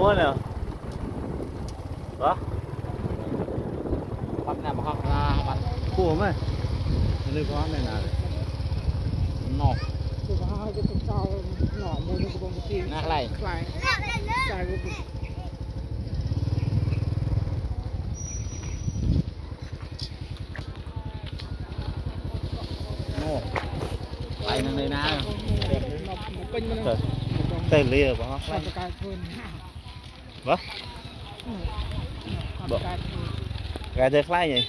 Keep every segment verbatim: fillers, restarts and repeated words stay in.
búa nè đó bắt nè mà không ra bắt cua mấy nơi có này là nọ tôi có hai cái tàu nọ mua cho con cái tiền nát này lại xài vô nọ lại nơi nào tay lìa bỏ vâng gà tê khai vậy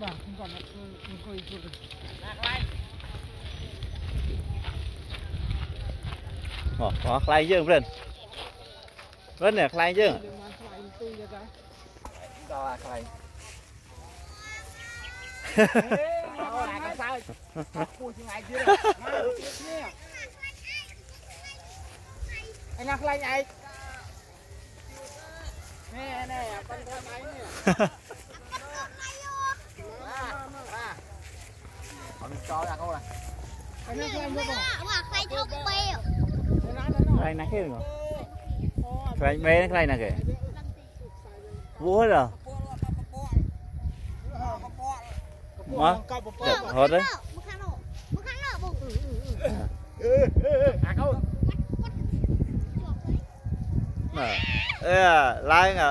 bỏ bỏ khai dương lên rất nè khai dương đó là anh ăn lại nhảy nè nè con con máy nè còn cho ra câu này anh ăn lại vô khai thông bèo khai này cái rồi khai mê khai này kìa vua rồi má chật hết đấy ê lai nè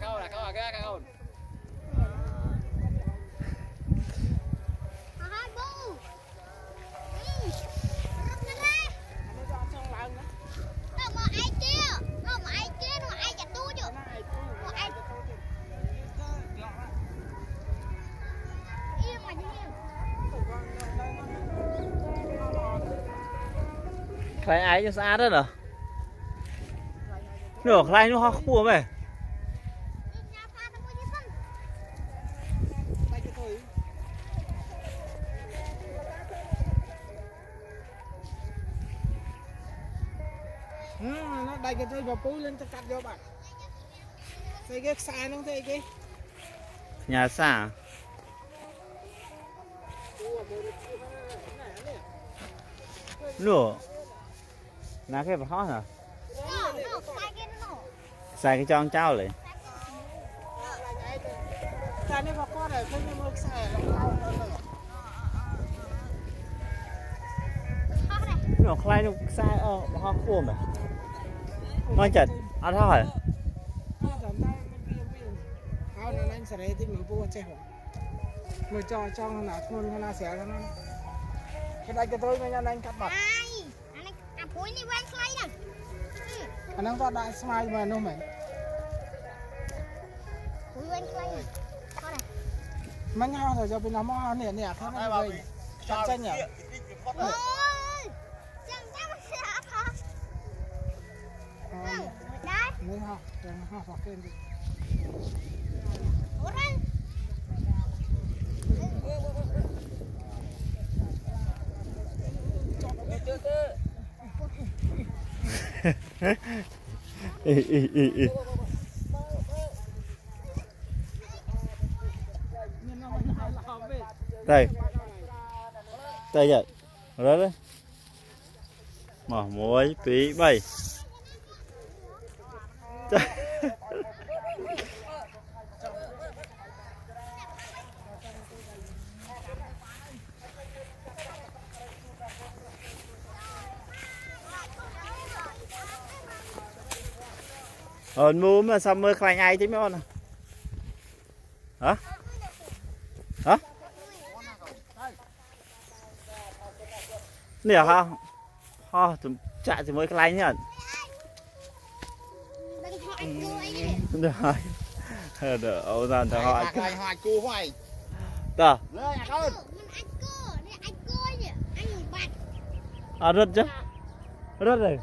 khai ai cho xa đó nè nửa khai nó hoa cua mày nó đầy cái dây vào púi lên cho cắt vô bạn dây cái xa nó dây cái nhà xa nửa là cái vật hot hả xài cái cho cháu lại xài này vào con này không như xài nó khai nó xa ờ hoa cua mà nói chật ăn thôi áo này anh sẽ để tí mình mua chơi hổ người cho cho nó thôn nó xẻo cho nó cái đây cái tôi với nhau anh cắt bật anh đang có đại smile mà nó mày mà nhau rồi cho bên nó mò nè nè thế này rồi chặt chân nhỉ mới học rồi học học lên đi ì ì ì ì đây đây vậy đó đấy mở muối phí bảy ờ mua mà sao mưa khai ngay thế mấy con à hả hả nè ha ha tụi chạy thì mới khai nhá được rồi được ô ra thằng họ hoài cua hoài tờ à rất chứ rất rồi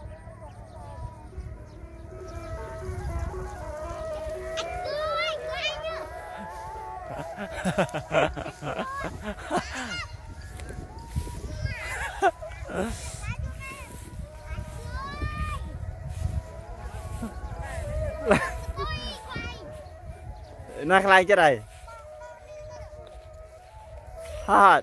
nó khai chứ đây hot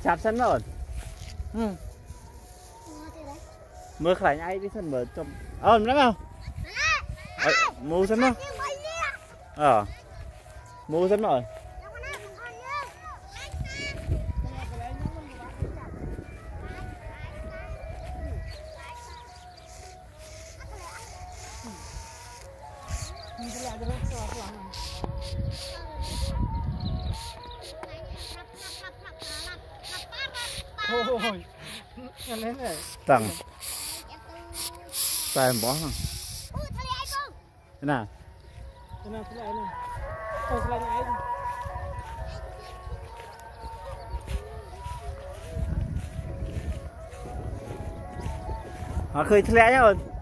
chạp sân rồi Ừ. mưa khải ai đi sân mở trong ờm lắm không ờ, mù sân không ờ mù sân rồi Ini ada rasa apa? Ôi, anh lên này. tầng tay bó không thế nào Cái nào cái này này. Ôi, cái này này. họ khơi thề nhá rồi